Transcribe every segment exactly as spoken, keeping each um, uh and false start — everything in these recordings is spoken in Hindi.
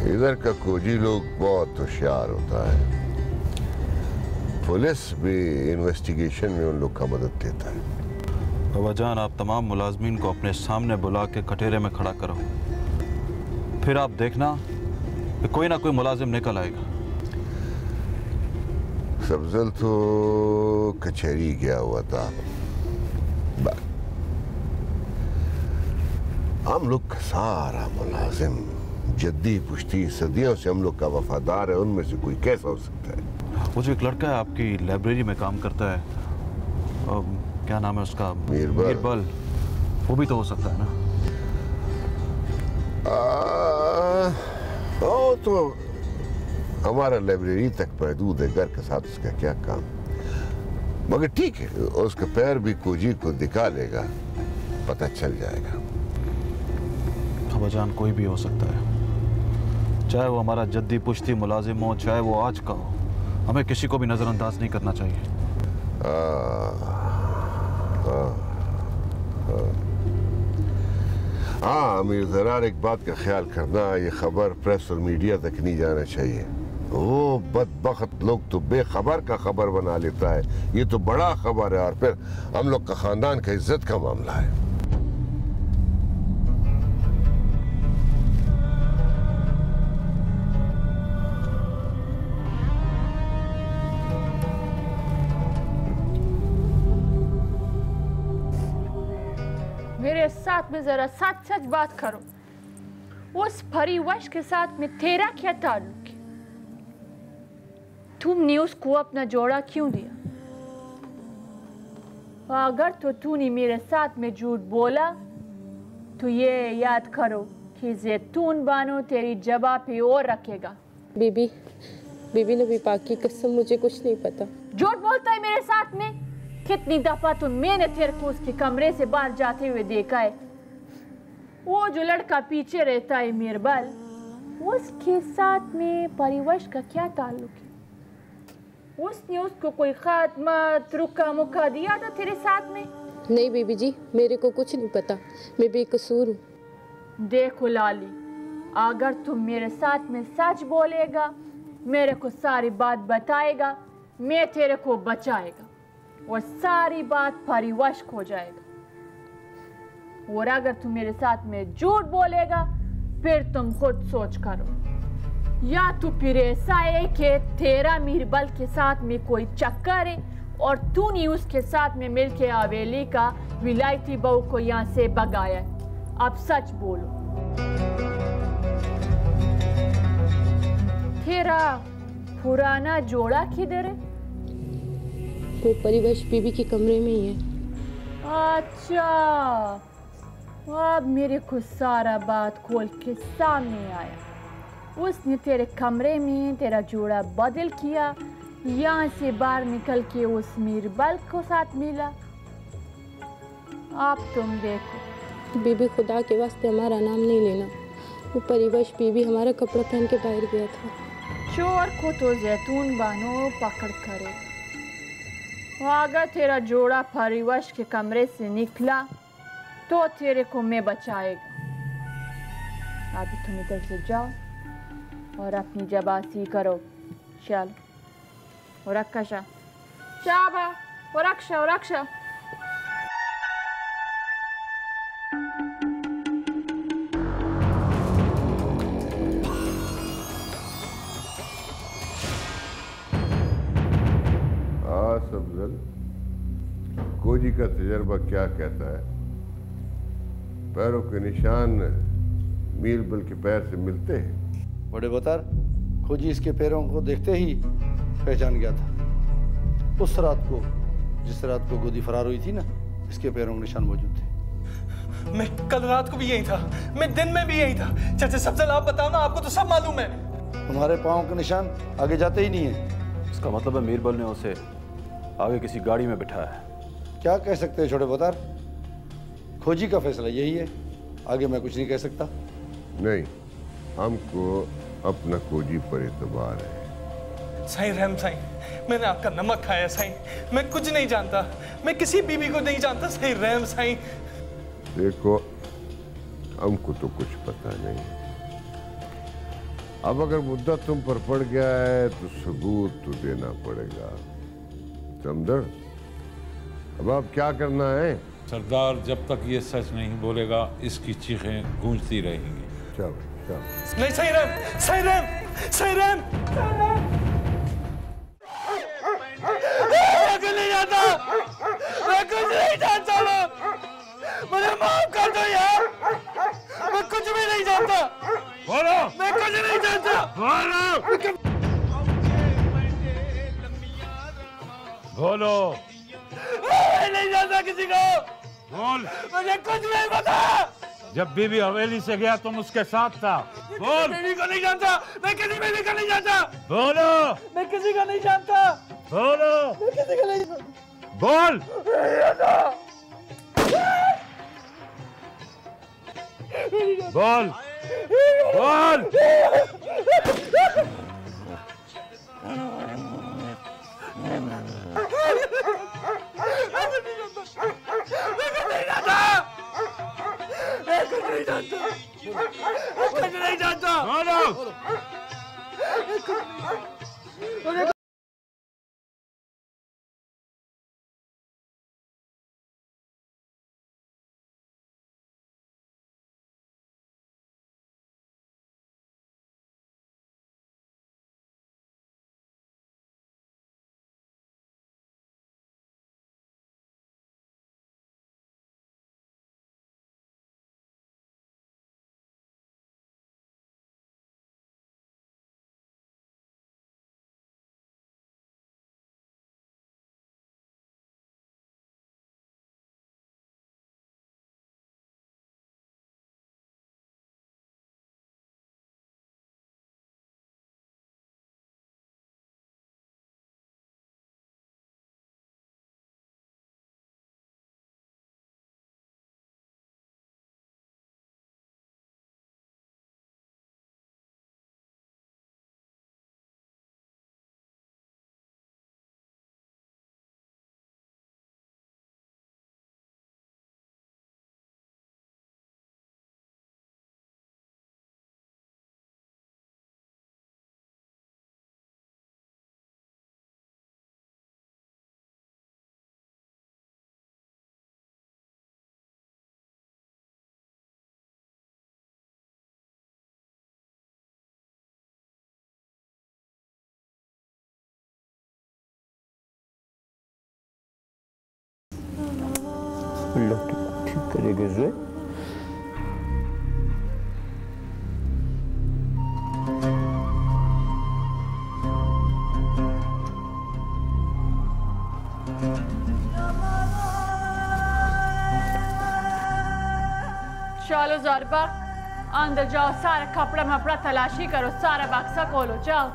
इधर का खोजी लोग बहुत होशियार होता है। पुलिस भी इन्वेस्टिगेशन में उन लोग का मदद देता है। बाबाजान, आप तमाम मुलाजमीन को अपने सामने बुला के कटहरे में खड़ा करो, फिर आप देखना कि कोई ना कोई मुलाजिम निकल आएगा। सब्जल तो कचहरी गया हुआ था। हम लोग का सारा मुलाजिम जद्दी पुश्ती सदियों से हम लोग का वफादार है, उनमें से कोई कैसा हो सकता है? वो जो एक लड़का है आपकी लाइब्रेरी में काम करता है, आ, क्या नाम है उसका? मीरबल। मीरबल, वो भी तो हो सकता है ना? आ, ओ तो हमारा लाइब्रेरी तक महदूद है, घर के साथ उसका क्या काम। मगर ठीक है, उसका पैर भी कोजी को दिखा लेगा, पता चल जाएगा। बाबाजान, कोई भी हो सकता है, चाहे वो हमारा जद्दी पुश्ती मुलाजिम हो, चाहे वो आज का हो, हमें किसी को भी नजरअंदाज नहीं करना चाहिए। आ, आ, आ, हाँ अमीर ज़रार, एक बात का ख्याल करना, ये खबर प्रेस और मीडिया तक नहीं जाना चाहिए। वो बदबख्त लोग तो बेखबर का खबर बना लेता है, ये तो बड़ा खबर है और फिर हम लोग का खानदान का इज्जत का मामला है। मेरे साथ में जरा सच सच बात करो, उस परिवश के साथ में तेरा क्या ताल्लुक है? तुमने उसको अपना जोड़ा क्यों दिया? अगर तो तूने मेरे साथ में झूठ बोला तो ये याद करो कि जैतून बानो तेरी जगह पे और रखेगा। बीबी, बीबी नबी पाक की कसम, मुझे कुछ नहीं पता। झूठ बोलता है मेरे साथ में? कितनी दफा तो मैंने तेरे को उसके कमरे से बाहर जाते हुए देखा है। वो जो लड़का पीछे रहता है मीरबल, उसके साथ में परिवश का क्या ताल्लुक है? उसने उसको कोई खत मत रुका मुका दिया था तेरे साथ में? नहीं बीबी जी, मेरे को कुछ नहीं पता, मैं बेकसूर हूँ। देखो लाली, अगर तुम मेरे साथ में सच बोलेगा, मेरे को सारी बात बताएगा, मैं तेरे को बचाएगा और सारी बात परिवश हो जाएगा। और अगर तुम मेरे साथ में झूठ बोलेगा, फिर तुम खुद सोच करो, या तो फिर ऐसा है कि तेरा मीरबल के साथ में कोई चक्कर है और तूने उसके साथ में मिलके हवेली का विलायती बहू को यहाँ से भगाया है। अब सच बोलो, तेरा पुराना जोड़ा किधर है? वो परिवश बीबी के कमरे में ही है। अच्छा, अब मेरे को सारा बात खोल के सामने आया। उसने तेरे कमरे में तेरा जोड़ा बदल किया, यहाँ से बाहर निकल के उस मीरबल को साथ मिला। आप तुम देखो। बीबी, खुदा के वास्ते हमारा नाम नहीं लेना। वो परिवश बीबी हमारा कपड़ा पहन के बाहर गया था। चोर को तो जैतून बानो पकड़ करे। अगर तेरा जोड़ा परिवश के कमरे से निकला तो तेरे को मैं बचाएगा। अभी तुम इधर से जाओ और अपनी जबासी करो। चल और रक्षा शाबा और रक्षा और रक्षा। सब्जल, खोजी का तजर्बा क्या कहता है? पैरों के निशान मीरबल के पैर से मिलते हैं? बड़े बतर, खोजी इसके पैरों को देखते ही पहचान गया था। उस रात को, जिस रात को गोदी फरार हुई थी ना, इसके पैरों के निशान मौजूद थे। मैं कल रात को भी यही था, मैं दिन में भी यही था। चाचा सब्जल, आप बताओ ना, आपको तो सब मालूम है। तुम्हारे पाँव के निशान आगे जाते ही नहीं है। इसका मतलब है मीरबल ने उसे आगे किसी गाड़ी में बिठाया है। क्या कह सकते हैं छोटे बतर, खोजी का फैसला यही है, आगे मैं कुछ नहीं कह सकता। नहीं, हमको अपना खोजी पर एतबार है। साईं रहम साईं, मैंने आपका नमक खाया साईं, मैं कुछ नहीं जानता, मैं किसी बीबी को नहीं जानता साईं रहम साईं। देखो, हमको तो कुछ पता नहीं, अब अगर मुद्दा तुम पर पड़ गया है तो सबूत तो देना पड़ेगा। समझ? अब आप क्या करना है? सरदार, जब तक ये सच नहीं बोलेगा इसकी चीखें गूंजती रहेंगी। चलो चलो। नहीं सही रैम, सही रैम, सही रैम। मैं कुछ नहीं जानता, मैं कुछ नहीं जानता लोग, मुझे माफ कर दो यार, मैं कुछ भी नहीं जानता। बोलो। मैं कुछ नहीं जानता। बोलो। बोलो। मैं नहीं जानता किसी को। बोल। मुझे कुछ नहीं पता। जब बीबी हवेली से गया तुम उसके साथ था। बोल। बीबी को नहीं जानता, मैं किसी बीबी को नहीं जानता। बोलो। मैं किसी को नहीं जानता। बोलो। मैं किसी को नहीं जानता। बोल। बोल। बोल। मैं कुछ नहीं जानता, मैं कुछ नहीं जानता। बोलो। अल्लाह ठीक करेगा ज़े। चलो ज़रबा, अंदर जाओ, सारा कपड़ा मपड़ा तलाशी करो, सारा बक्सा खोलो, जाओ।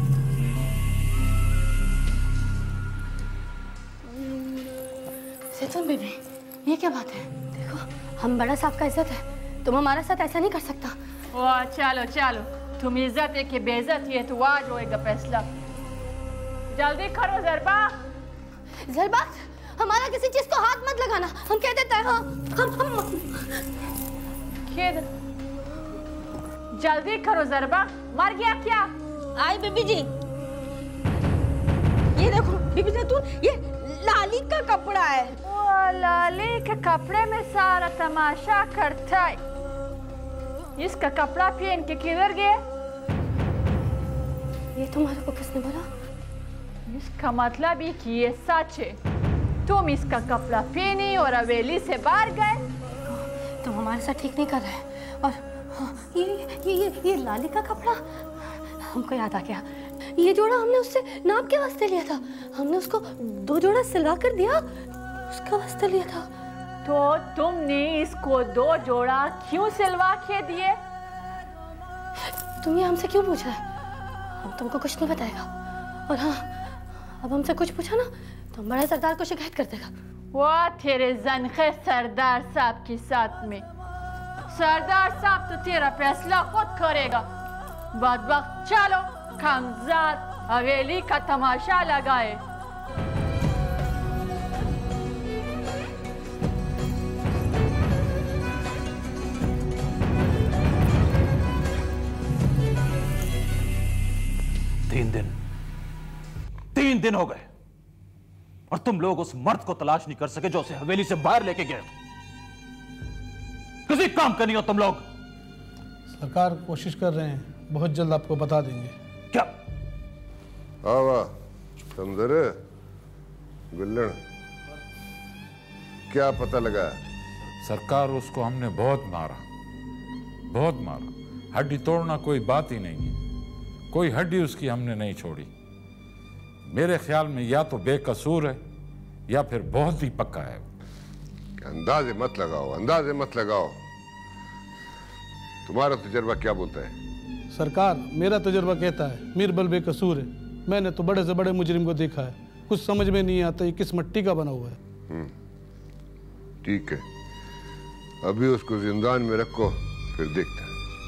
सेतुन बेबी, ये क्या बात है? देखो, हम बड़ा साहब का इज्जत है, तुम हमारे साथ ऐसा नहीं कर सकता। वाह, चलो चलो, तुम इज्जत है कि बेइज्जत है तो आज होएगा फैसला। जल्दी करो ज़रबा। ज़रबा, हमारा किसी चीज को हाथ मत लगाना, हम कह देते हैं। हम हम खेद। जल्दी करो ज़रबा, मर गया क्या? आई बीबी जी, ये देखो बीबी जी, ये लाली का कपड़ा है। ओ, लाली के कपड़े में सारा तमाशा करता है। इसका कपड़ा पहन के किधर गए? ये तुम्हारे को किसने बोला? इसका मतलब ही कि ये सच है। तुम इसका कपड़ा पहनी और हवेली से बाहर गए। तुम हमारे साथ ठीक नहीं कर रहे। और हाँ, ये ये ये ये लाली का कपड़ा हमको याद आ गया। ये जोड़ा हमने उससे नाप के वास्ते लिया था। हमने उसको दो जोड़ा सिलवा कर दिया, उसका वास्ते लिया था। तो तुमने इसको दो जोड़ा क्यों सिलवा के दिए? तुम ये हमसे क्यों पूछ रहे? हम तुमको कुछ नहीं बताएगा। और हाँ, अब हमसे कुछ पूछा ना तो बड़े सरदार को शिकायत कर देगा। वाह, तेरे जनखे सरदार साहब के साथ में। सरदार साहब तो तेरा फैसला खुद करेगा। बदबख्त, चलो कामजाद हवेली का तमाशा लगाए। दिन हो गए और तुम लोग उस मर्द को तलाश नहीं कर सके जो उसे हवेली से बाहर लेके गए। किसी काम करनी हो तुम लोग। सरकार कोशिश कर रहे हैं, बहुत जल्द आपको बता देंगे। क्या? आवा समझर गुल्लन, क्या पता लगा? सरकार, उसको हमने बहुत मारा, बहुत मारा। हड्डी तोड़ना कोई बात ही नहीं है, कोई हड्डी उसकी हमने नहीं छोड़ी। मेरे ख्याल में या तो बेकसूर है या फिर बहुत ही पक्का है। अंदाजे मत लगाओ, अंदाजे मत लगाओ। तुम्हारा तजुर्बा क्या बोलता है? सरकार, मेरा तजुर्बा कहता है मीरबल बेकसूर है। मैंने तो बड़े से बड़े मुजरिम को देखा है, कुछ समझ में नहीं आता ये किस मिट्टी का बना हुआ है। ठीक है, अभी उसको जिंदान में रखो, फिर देखते हैं।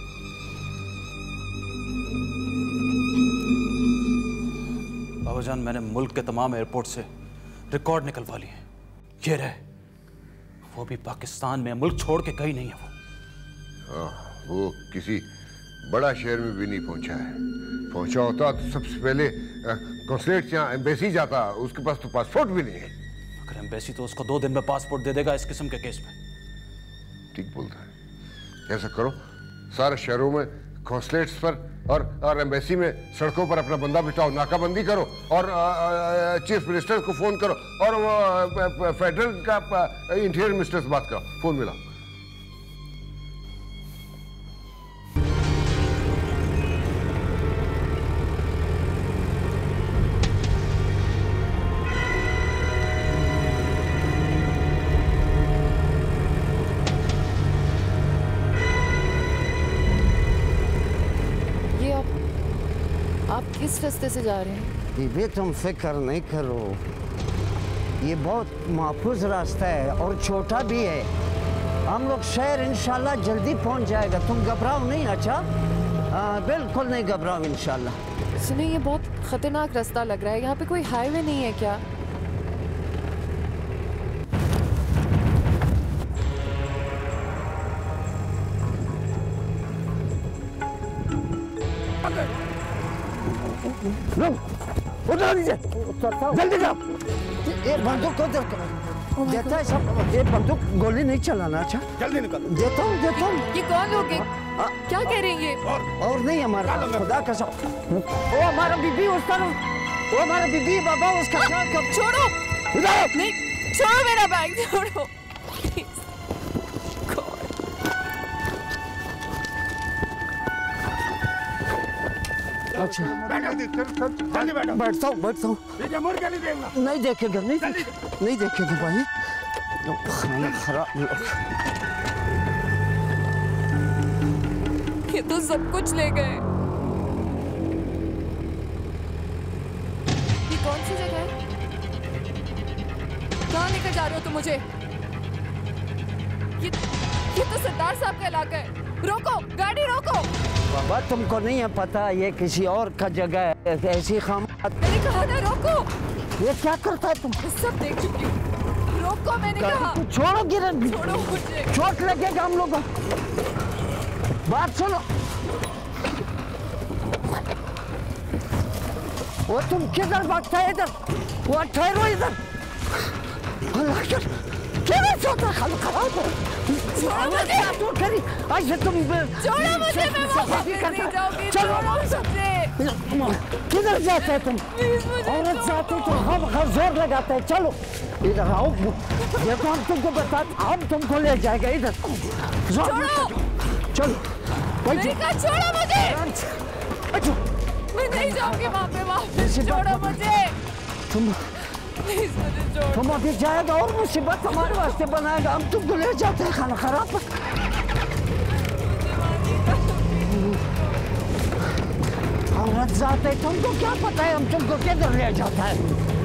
बाबाजान, मैंने मुल्क के तमाम एयरपोर्ट से रिकॉर्ड निकलवा लिए हैं। ये रहे, वो भी पाकिस्तान में, मुल्क छोड़ के कहीं नहीं है वो। हाँ, वो किसी बड़ा शहर में भी नहीं पहुंचा है। पहुंचा होता तो सबसे पहले कॉन्सुलेट या एम्बेसी जाता, उसके पास तो पासपोर्ट भी नहीं है। अगर एम्बेसी तो उसको दो दिन में पासपोर्ट दे देगा इस किस्म के केस में। ठीक बोलता है। ऐसा करो, सारे शहरों में कॉन्सुलेट्स पर और और एम्बेसी में सड़कों पर अपना बंदा बिठाओ, नाकाबंदी करो और आ, आ, चीफ मिनिस्टर को फोन करो और वो फेडरल का इंटीरियर मिनिस्टर से बात करो। फोन मिलाओ। किस रास्ते से जा रहे हैं? बीबी, तुम फिक्र नहीं करो, ये बहुत महफूज रास्ता है और छोटा भी है। हम लोग शहर इंशाल्लाह जल्दी पहुंच जाएगा, तुम घबराओ नहीं। अच्छा, आ, बिल्कुल नहीं घबराओ इंशाल्लाह। सुनिए, ये बहुत खतरनाक रास्ता लग रहा है, यहाँ पे कोई हाईवे नहीं है क्या? उधर नीचे, जल्दी जाओ। ये बंदूक को देता है सब, ये बंदूक गोली नहीं चलाना। अच्छा, जल्दी निकल। देता हूँ, देता हूँ। ये कौन लोग हैं? क्या कह रहे हैं ये? और, और नहीं हमारा, खुदा का सब। वो हमारा बीबी उस तरफ, वो हमारा बीबी बाबा उसका कब। छोड़ो, नहीं, छोड़ो मेरा बैग, छोड़ो। अच्छा, जल्दी बैठो। बैठता हूँ, बैठता हूँ। मुड़ के नहीं देखना। नहीं देखेगा, नहीं नहीं देखेगा भाई। खाना खराब। ये तो सब कुछ ले गए। ये कौन सी जगह है? कहाँ लेकर जा रहे हो तुम मुझे? ये ये तो सरदार साहब का इलाका है। रोको, गाड़ी रोको। बाबा, तुमको नहीं है पता, ये किसी और का जगह है। ऐसी खाम। मैंने कहा ना रोको। ये क्या करता है तुम? सब देख चुकी हूँ। रोको, मैंने कहा। छोड़ो गिरन, छोड़ो मुझे। चोट लगेगा हम लोगों को। बात सुनो। वो तुम किधर भागता है? इधर, वो ठहरो इधर। क्या सोचा खाना खराब हो? छोड़ो मुझे। ऐसे तुम छोड़ो मुझे, मैं वहाँ नहीं जाऊँगी। छोड़ो मुझे। किधर जाते हैं तुम? औरत जाते तो हम हर जोर लगाते हैं। चलो इधर आओ, देखो हम तुमको बताते, हम तुमको ले जाएगा। इधर छोड़ो। चलो, मैंने कहा छोड़ो मुझे। मैं नहीं जाऊँगी वहाँ पे, वहाँ पे। छोड़ो मुझे। तुम प्लीज मुझे छोड़ो। तुम अभी जाएगा और मुसीबत हमारे वास्ते बनाएगा। हम तुमको ले जाते हैं खाना खराब। औरत जाते, तुमको क्या पता है हम तुमको किधर ले जाता है?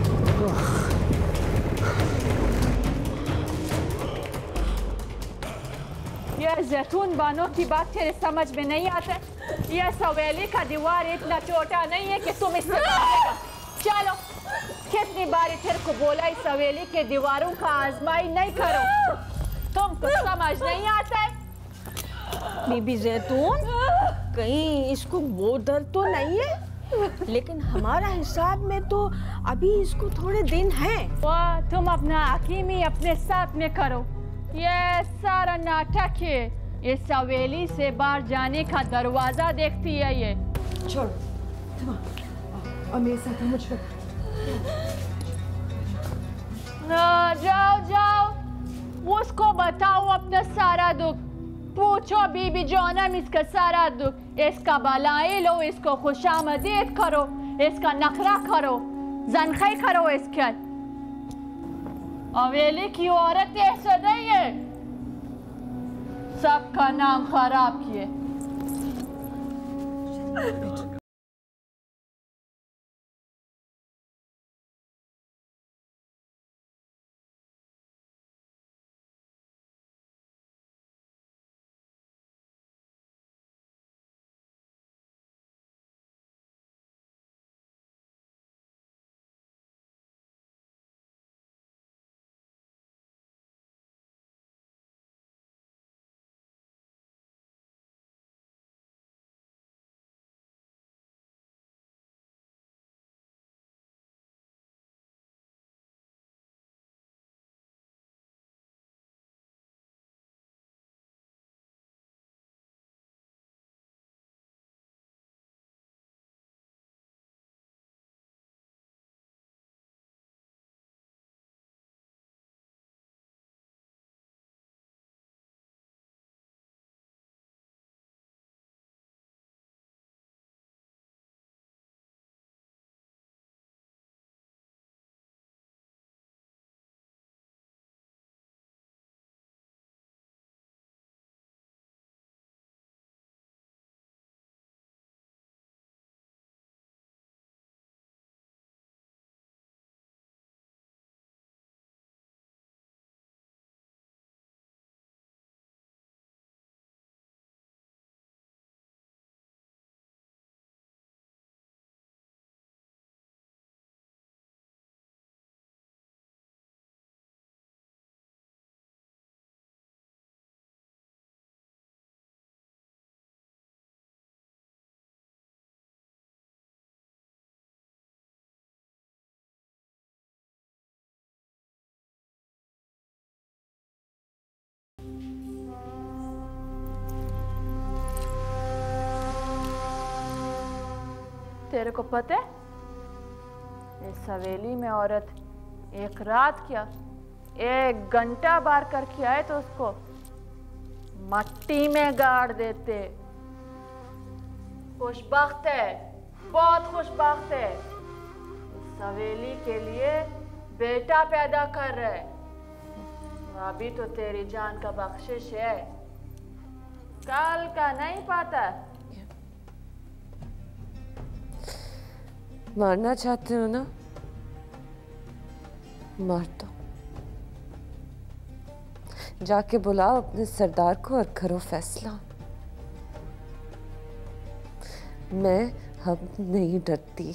ये जैतून बानों की बात तेरे समझ में नहीं आता। ये सवेली का दीवार इतना छोटा नहीं है कि तुम इससे भागेगा। चलो, कितनी बार तेरे को बोला इस सवेली के दीवारों का आजमाई नहीं करो, तुमको समझ नहीं आता है। बीबी जैतून, कहीं इसको वो दर्द तो नहीं है? लेकिन हमारा हिसाब में तो अभी इसको थोड़े दिन हैं। वाह, तुम अपना हकीमी अपने साथ में करो। ये सारा नाटक है। इस हवेली से बाहर जाने का दरवाजा देखती है ये। छोड़ और मेरे साथ मुझ पर। जाओ जाओ, उसको बताओ अपना सारा दुख। पूछो बीबी जोनम इसका सारा दुख। इसका भलाई लो, इसको खुशामदीद करो, इसका नखरा करो, जनखई करो इसके। हवेली की औरत ऐसे नहीं है, सबका नाम खराब किए। तेरे को पता है इस हवेली में औरत एक रात क्या एक घंटा बार करके आए तो उसको मट्टी में गाड़ देते। खुशबख्त है, बहुत खुशबख्त है। इस हवेली के लिए बेटा पैदा कर रहे। अभी तो तेरी जान का बख्शिश है, कल का नहीं पता। मारना चाहते हो ना, मार दो। जाके बुलाओ अपने सरदार को और करो फैसला। मैं हम नहीं डरती,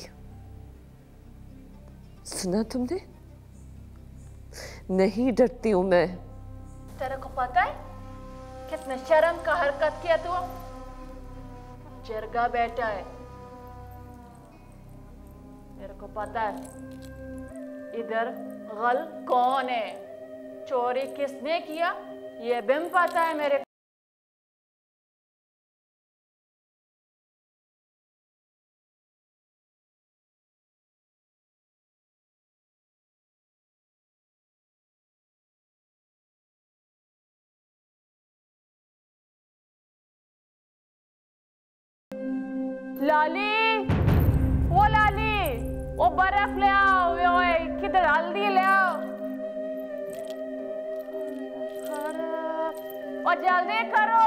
सुना तुमने? नहीं डरती हूं मैं। तेरे को पता है कितने शर्म का हरकत किया तू? जरगा बेटा है। मेरे को पता है इधर गल कौन है, चोरी किसने किया ये भी पता है मेरे को। लाली, वो लाली, वो बर्फ ले आओ, वो किधर हल्दी ले आओ और जल्दी करो।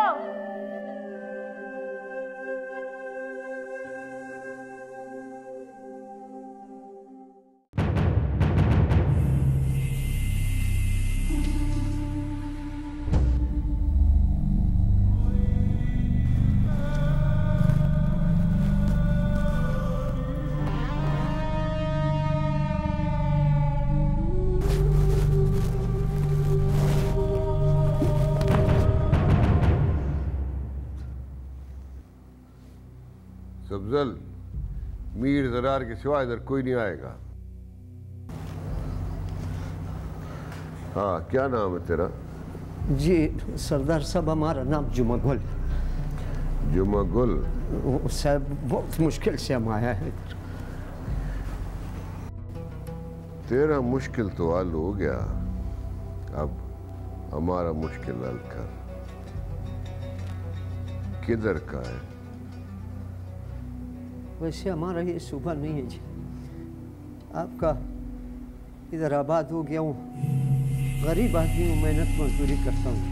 मीर जरार के सिवा इधर कोई नहीं आएगा। हाँ, क्या नाम है तेरा? जी सरदार साहब, हमारा नाम जुमा गुल। जुमा गुल साहब, बहुत मुश्किल से हम आया है। तेरा मुश्किल तो हल हो गया, अब हमारा मुश्किल हल कर। किधर का है? वैसे हमारा ये सुबह नहीं है जी, आपका इधर आबाद हो गया हूँ, गरीब आदमी हूँ, मेहनत मजदूरी करता हूँ।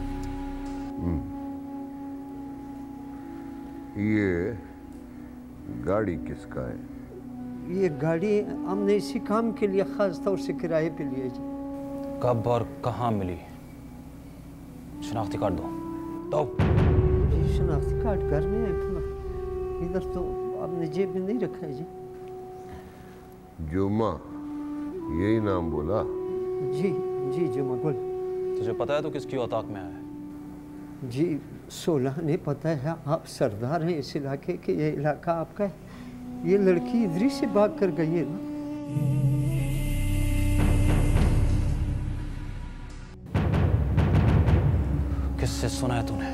ये गाड़ी किसका है? ये गाड़ी हमने इसी काम के लिए खास तौर से किराए पे लिए जी। कब और कहाँ मिली? शनाख्ती कार्ड दो। दो। जी शनाख्ती कार्ड घर में है, इधर तो आपने जेब में नहीं रखा है जी। जुमा, यही नाम बोला? जी जी जुमा गुल। तुझे पता है तो किसकी औताक में आया है? जी सोलह ने पता है, आप सरदार हैं इस इलाके के, ये इलाका आपका है। ये लड़की इधर से भाग कर गई है ना। किससे सुना है तूने?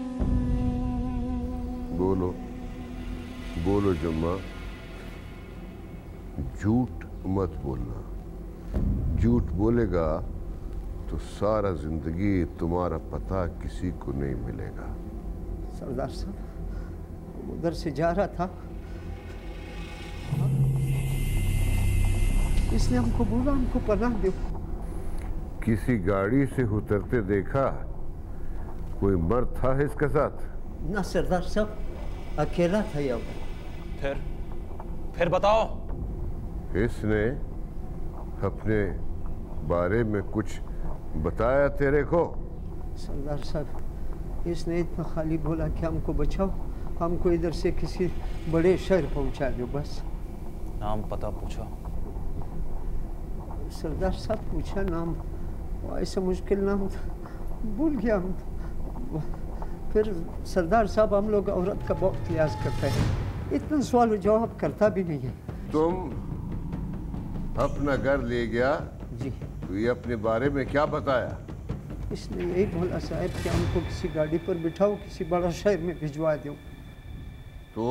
बोलो बोलो जुम्मा, झूठ मत बोलना। झूठ बोलेगा तो सारा जिंदगी तुम्हारा पता किसी को नहीं मिलेगा। सरदार साहब, उधर से जा रहा था, इसने हमको बोला हमको पनाह दो। किसी गाड़ी से उतरते देखा? कोई मर्द था इसके साथ? ना सरदार साहब, अकेला था ये। फिर फिर बताओ। इसने अपने बारे में कुछ बताया तेरे को? सरदार साहब, इसने इतना खाली बोला कि हमको बचाओ, हमको इधर से किसी बड़े शहर पहुंचा दो बस। नाम पता पूछा? सरदार साहब पूछा नाम, ऐसा मुश्किल नाम था, भूल गया हम। फिर सरदार साहब, हम लोग औरत का बहुत लिहाज करता है, इतना सवाल जवाब करता भी नहीं है। तुम अपना घर ले गया जी, तो ये अपने बारे में क्या बताया? इसने यही बोला साहब कि हमको किसी गाड़ी पर बिठाओ, किसी बड़ा शहर में भिजवा दो। तो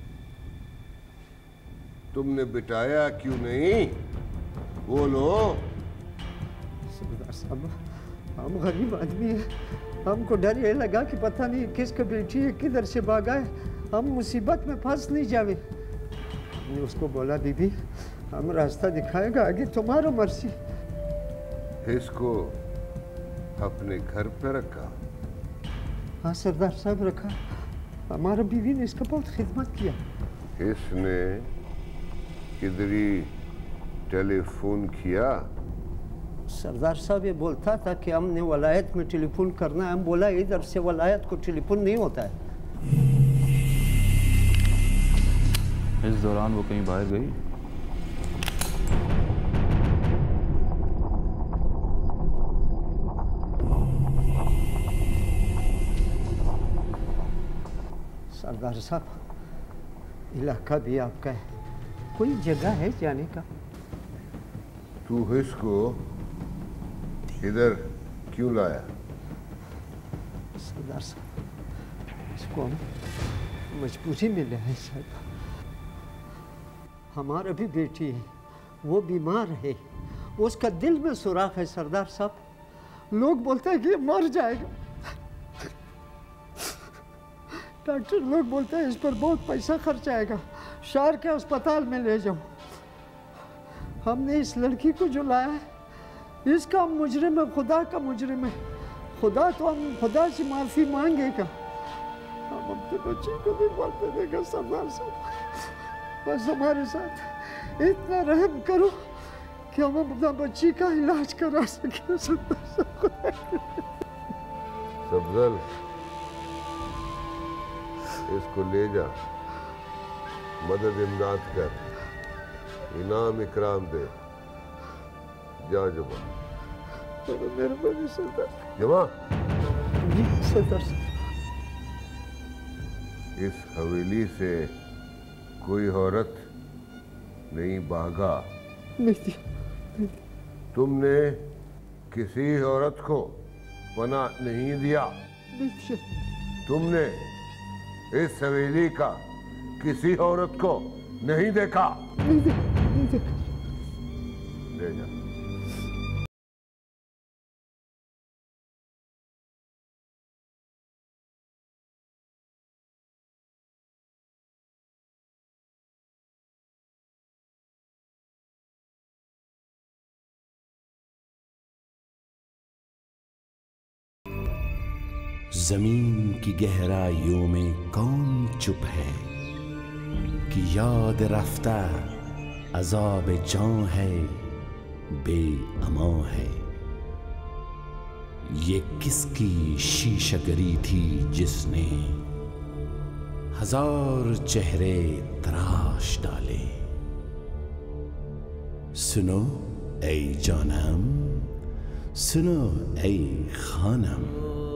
तुमने बिठाया क्यों नहीं? बोलो। सरदार साहब, हम गरीब आदमी हैं, हमको डर ये लगा कि पता नहीं किसका बेटी है, किधर से भागा है, हम मुसीबत में फंस नहीं जावे। हमने उसको बोला बीबी, हम रास्ता दिखाएगा, आगे तुम्हारा मर्जी। इसको अपने घर पे रखा? हाँ सरदार साहब, रखा। हमारा बीवी ने इसका बहुत खिदमत किया। इसने किधरी टेलीफोन किया? सरदार साहब ये बोलता था कि हमने वलायत में टेलीफोन करना है, हम बोला इधर से वलायत को टेलीफोन नहीं होता है। इस दौरान वो कहीं बाहर गई? सरदार साहब, इलाका भी आपका है, कोई जगह है जाने का? तू इसको इधर क्यों लाया? सरदार साहब, इसको हम मजबूरी में ले आए साहब। हमारा भी बेटी है, वो बीमार है, उसका दिल में सुराख है सरदार साहब। लोग बोलते हैं कि ये मर जाएगा, डॉक्टर लोग बोलते हैं इस पर बहुत पैसा खर्च आएगा, शहर के अस्पताल में ले जाओ। हमने इस लड़की को जो लाया है, इसका मुजरिम है, खुदा का मुजरिम है। खुदा तो हम खुदा से माफी मांगेगा, हम अपने बच्चे को नहीं मारते देगा सरदार साहब। बस हमारे साथ इतना रहम करो कि हम अपना बच्ची का इलाज करा सके सरदार साहब। सफजल, इसको ले जा, मदद इमदाद कर, इनाम इकराम दे। जा जुमा। मेहरबानी सरदार। जुमा, जी सरदार। इस हवेली से कोई औरत नहीं भागा। तुमने किसी औरत को पनाह नहीं दिया। तुमने इस हवेली का किसी औरत को नहीं देखा। ले जा। जमीन की गहराइयों में कौन चुप है कि याद रफ्ता अज़ाब जान है, बेअमां है। ये किसकी शीशगरी थी जिसने हजार चेहरे तराश डाले। सुनो ऐ जानम, सुनो ऐ खानम।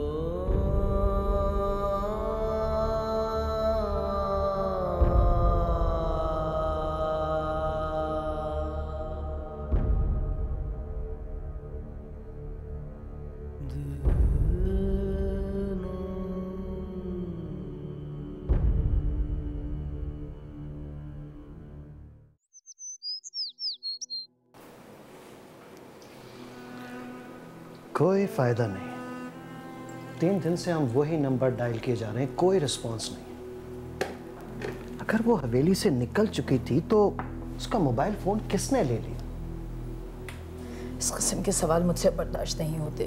कोई फायदा नहीं। तीन दिन से हम वही नंबर डायल किए जा रहे हैं, कोई रिस्पांस नहीं। अगर वो हवेली से निकल चुकी थी तो उसका मोबाइल फोन किसने ले लिया? इस किस्म के सवाल मुझसे बर्दाश्त नहीं होते।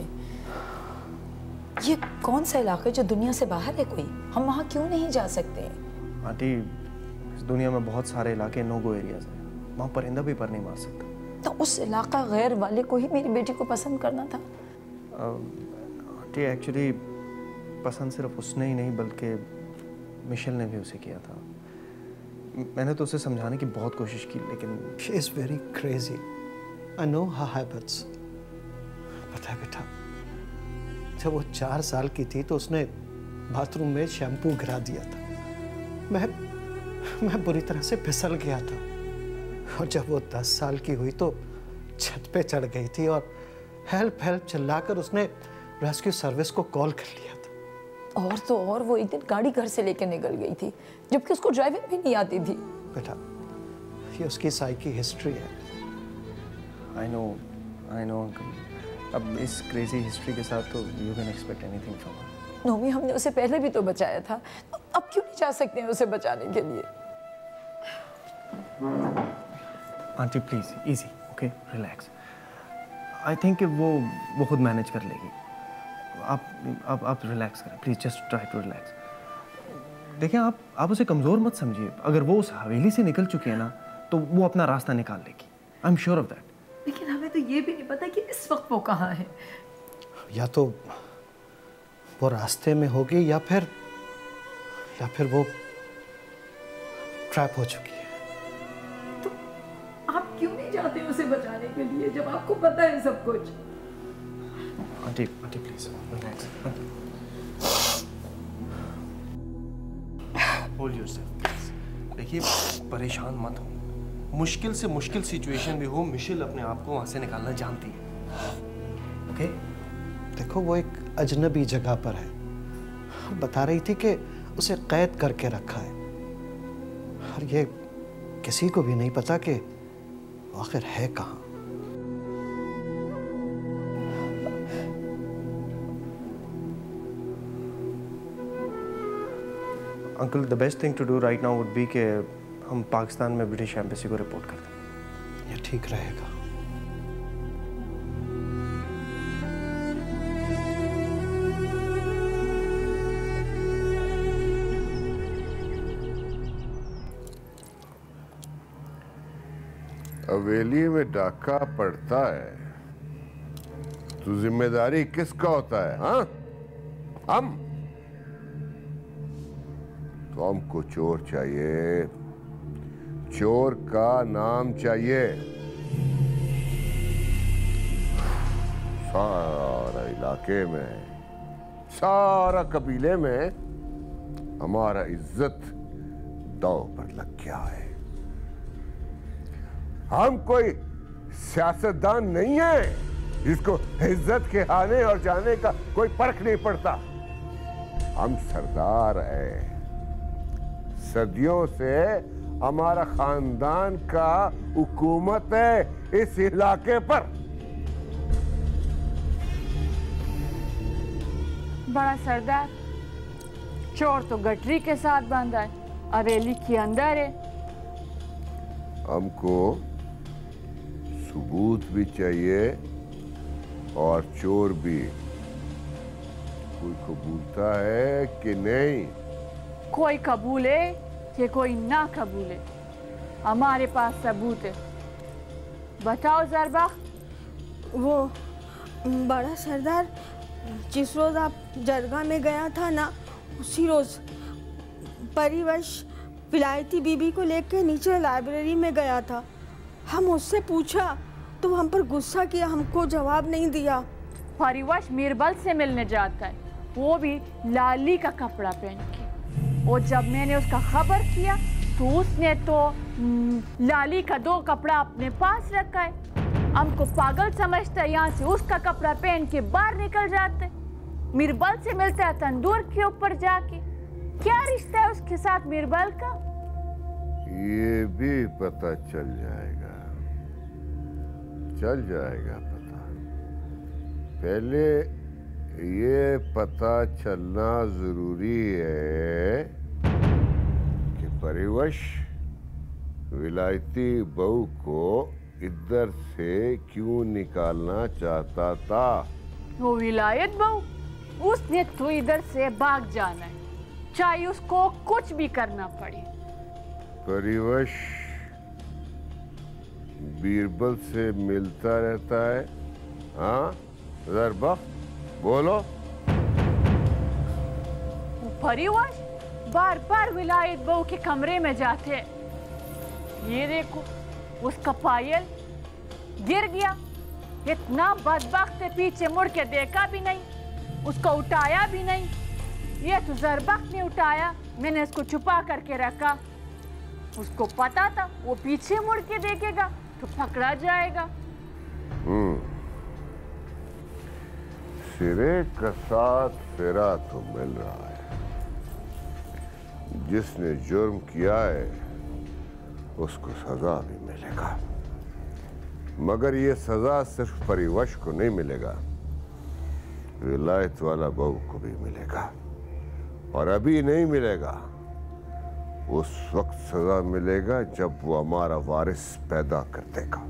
ये कौन सा इलाका है जो दुनिया से बाहर है कोई? हम वहाँ क्यों नहीं जा सकते? आंटी, इस दुनिया में बहुत सारे इलाके नो गो एरियाज हैं, वहाँ परिंदा भी पर नहीं मार सकता। तो उस इलाका गैर वाले को ही मेरी बेटी को पसंद करना था। आंटी एक्चुअली पसंद सिर्फ उसने ही नहीं बल्कि मिशेल ने भी उसे किया था। मैंने तो उसे समझाने की बहुत कोशिश की लेकिन she is very crazy. I know her habits. पता है बेटा, जब वो चार साल की थी तो उसने बाथरूम में शैम्पू गिरा दिया था। मैं मैं बुरी तरह से फिसल गया था और जब वो दस साल की हुई तो छत पे चढ़ गई थी और हेल्प हेल्प चिल्लाकर उसने रेस्क्यू सर्विस को कॉल कर लिया था। और तो और वो एक दिन गाड़ी घर से लेकर निकल गई थी जबकि उसको ड्राइविंग भी नहीं आती थी। बेटा, ये उसकी साइकी हिस्ट्री है। I know I know uncle. अब इस क्रेजी हिस्ट्री के साथ तो you can expect anything from her. Nomi, हमने उसे पहले भी तो बचाया था, अब क्यों नहीं जा सकते हैं उसे बचाने के लिए? Aunty please easy, okay, relax. I think वो वो खुद मैनेज कर लेगी। आप आप आप रिलैक्स करें please, just try to relax. देखिए, आप आप उसे कमज़ोर मत समझिए। अगर वो उस हवेली से निकल चुकी है ना तो वो अपना रास्ता निकाल लेगी। I am sure of that. लेकिन हमें तो ये भी नहीं पता कि इस वक्त वो कहाँ है। या तो वो रास्ते में होगी या फिर या फिर वो ट्रैप हो चुकी है। आप क्यों नहीं जाते उसे बचाने के लिए जब आपको पता है सब कुछ? Aunty aunty please relax. Hold yourself. देखिए, परेशान मत हो। मुश्किल से मुश्किल सिचुएशन भी हो, मिशेल अपने आप को वहां से निकालना जानती है। ओके? देखो, वो एक अजनबी जगह पर है। बता रही थी कि उसे कैद करके रखा है और ये किसी को भी नहीं पता कि आखिर है कहाँ। Uncle, the best thing to do right now would be कि हम पाकिस्तान में ब्रिटिश एम्बेसी को रिपोर्ट कर दें। ये ठीक रहेगा। हवेली में डाका पड़ता है तो जिम्मेदारी किसका होता है? हाँ, हम तो हमको चोर चाहिए, चोर का नाम चाहिए। सारा इलाके में, सारा कबीले में हमारा इज्जत दांव पर लग गया है। हम कोई सियासतदान नहीं है जिसको इज्जत के आने और जाने का कोई फर्क नहीं पड़ता। हम सरदार हैं। सदियों से हमारा खानदान का हुकूमत है इस इलाके पर। बड़ा सरदार, चोर तो गठरी के साथ बांधा है, हवेली के अंदर है। हमको सबूत भी चाहिए और चोर भी। कोई कबूलता है कि नहीं? कोई कबूले कि कोई ना कबूले, हमारे पास सबूत है। बताओ ज़रबा। वो बड़ा सरदार, जिस रोज आप जरगा में गया था ना, उसी रोज परिवश विलायती बीबी को लेकर नीचे लाइब्रेरी में गया था। हम उससे पूछा तो हम पर गुस्सा किया, हमको जवाब नहीं दिया। परिवश मीरबल से मिलने जाता है, वो भी लाली का कपड़ा पहन के। और जब मैंने उसका खबर किया तो उसने तो लाली का दो कपड़ा अपने पास रखा है। हमको पागल समझता है, यहाँ से उसका कपड़ा पहन के बाहर निकल जाते। मीरबल से मिलता है तंदूर के ऊपर जाके। क्या रिश्ता है उसके साथ मीरबल का? ये भी पता चल जाएगा, चल जाएगा पता। पहले ये पता चलना जरूरी है कि परिवश विलायती बहू को इधर से क्यों निकालना चाहता था। वो विलायत बहू, उसने तो इधर से भाग जाना है, चाहे उसको कुछ भी करना पड़े। परिवश बीरबल से मिलता रहता है। हाँ ज़रबा, बोलो। परिवश बार बार विलायत बहू के कमरे में जाते। ये देखो, उसका पायल गिर गया। इतना बदबख्त है, पीछे मुड़ के देखा भी नहीं, उसको उठाया भी नहीं। ये तो ज़रबख्त ने उठाया, मैंने इसको छुपा करके रखा। उसको पता था वो पीछे मुड़ के देखेगा तो पकड़ा जाएगा। हम्म, सिरे का साथ फिरा तो मिल रहा है। जिसने जुर्म किया है उसको सजा भी मिलेगा, मगर ये सजा सिर्फ परिवश को नहीं मिलेगा, विलायत वाला बहू को भी मिलेगा। और अभी नहीं मिलेगा, उस वक्त सजा मिलेगा जब वो हमारा वारिस पैदा कर देगा।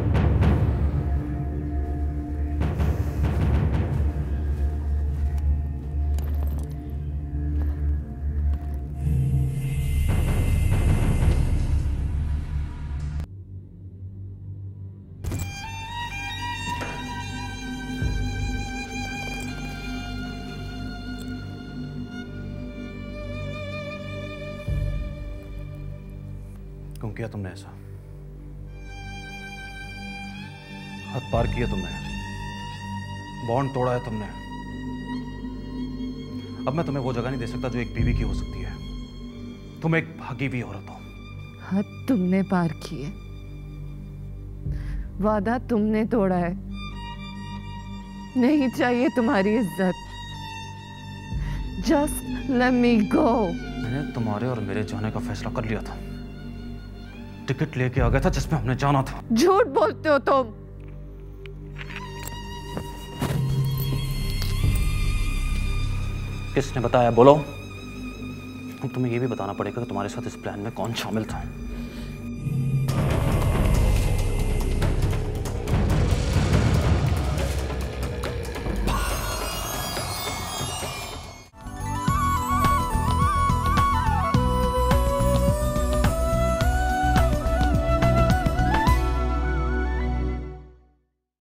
क्यों किया तुमने ऐसा? हद पार किया तुमने, बॉन्ड तोड़ा है तुमने। अब मैं तुम्हें वो जगह नहीं दे सकता जो एक बीवी की हो सकती है। तुम एक भागी हुई औरत हो। हद तुमने पार की है, वादा तुमने तोड़ा है। नहीं चाहिए तुम्हारी इज्जत। Just let me go. मैंने तुम्हारे और मेरे जाने का फैसला कर लिया था। टिकट लेके आ गया था जिसमें हमने जाना था। झूठ बोलते हो तुम। किसने बताया? बोलो। अब तुम्हें ये भी बताना पड़ेगा कि तुम्हारे साथ इस प्लान में कौन शामिल था।